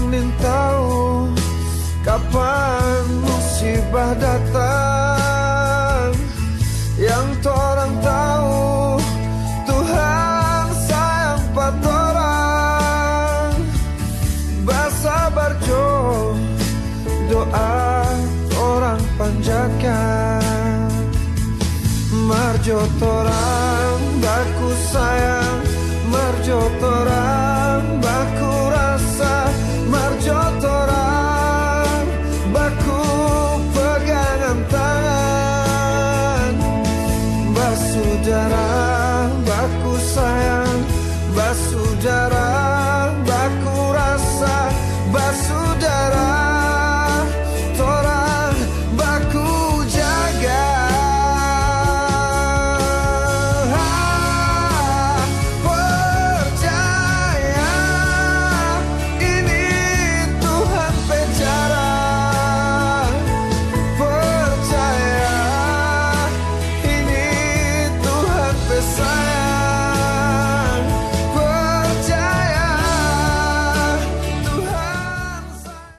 nin tahu kapan musibah datang. Yang torang tahu Tuhan sayang patorang. Bersabar jo, doa orang panjatkan. Marjo torang